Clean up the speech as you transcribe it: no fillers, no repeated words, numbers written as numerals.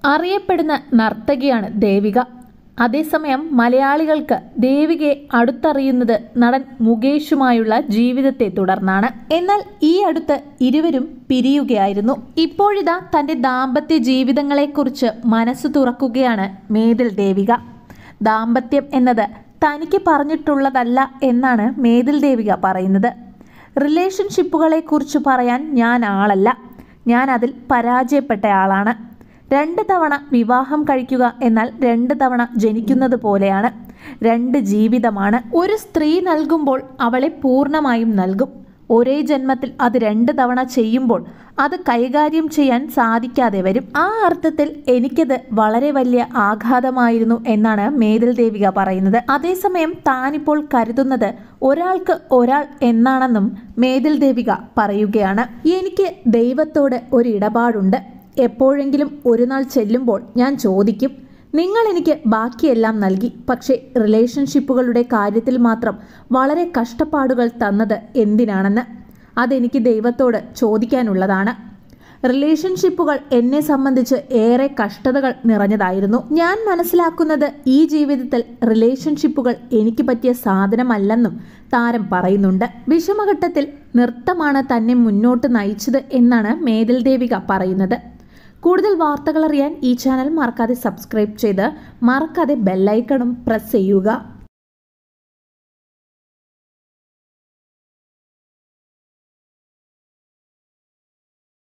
അറിയപ്പെടുന്ന നർത്തകിയാണ് ദേവിക. അതേസമയം മലയാളികൾക്ക് ദേവികയെ അടുത്തറിയുന്നത് നടൻ മുകേഷുമായുള്ള ജീവിതത്തെ തുടർന്നാണ്. എന്നാൽ ഈ അടുത്ത് ഇരുവരും പിരിയുകയായിരുന്നു. ഇപ്പോഴിതാ തൻ്റെ ദാമ്പത്യ ജീവിതങ്ങളെക്കുറിച്ച് മനസ്സ് തുറക്കുകയാണ് മേതിൽ ദേവിക. ദാമ്പത്യം എന്നത് തനിക്ക് പറഞ്ഞിട്ടുള്ളതല്ല എന്നാണ് മേതിൽ ദേവിക പറയുന്നത്. റിലേഷൻഷിപ്പുകളെക്കുറിച്ച് പറയാൻ ഞാൻ ആളല്ല, ഞാൻ അതിൽ പരാജയപ്പെട്ട ആളാണ്. 2 തവണ വിവാഹം കഴിക്കുക എന്നാൽ 2 തവണ ജനിക്കുന്നത് പോലെയാണ്. 2 ജീവിതമാണ്. ഒരു സ്ത്രീ നൽകുമ്പോൾ അവളെ പൂർണ്ണമായും നൽകും. ഒരേ ജന്മത്തിൽ അത് 2 തവണ ചെയ്യുമ്പോൾ അത് കൈകാര്യം ചെയ്യാൻ സാധിക്കാതെ വരും. ആ അർത്ഥത്തിൽ എനിക്കത് വളരെ വലിയ ആഘാതമായിരുന്നു എന്നാണ് മേതിൽ ദേവിക പറയുന്നത്. അതേസമയം താനിപ്പോൾ കരുതുന്നത് ഒരാൾക്ക് ഒരാൾ എന്നാണെന്നും മേതിൽ ദേവിക പറയുകയാണ്. എനിക്ക് ദൈവത്തോട് ഒരു ഇടപാടുണ്ട്. എപ്പോഴെങ്കിലും ഒരു നാൾ ചെല്ലുമ്പോൾ ഞാൻ ചോദിക്കും, നിങ്ങൾ എനിക്ക് ബാക്കിയെല്ലാം നൽകി, പക്ഷേ റിലേഷൻഷിപ്പുകളുടെ കാര്യത്തിൽ മാത്രം വളരെ കഷ്ടപ്പാടുകൾ തന്നത് എന്തിനാണെന്ന്. അതെനിക്ക് ദൈവത്തോട് ചോദിക്കാനുള്ളതാണ്. റിലേഷൻഷിപ്പുകൾ എന്നെ സംബന്ധിച്ച് ഏറെ കഷ്ടതകൾ നിറഞ്ഞതായിരുന്നു. ഞാൻ മനസ്സിലാക്കുന്നത് ഈ ജീവിതത്തിൽ റിലേഷൻഷിപ്പുകൾ എനിക്ക് പറ്റിയ സാധനമല്ലെന്നും താരം പറയുന്നുണ്ട്. വിഷമഘട്ടത്തിൽ നൃത്തമാണ് തന്നെ മുന്നോട്ട് നയിച്ചത് എന്നാണ് മേതിൽ ദേവിക പറയുന്നത്. കൂടുതൽ വാർത്തകൾ അറിയാൻ ഈ ചാനൽ മറക്കാതെ സബ്സ്ക്രൈബ് ചെയ്ത് മറക്കാതെ ബെല്ലൈക്കണും പ്രസ് ചെയ്യുക.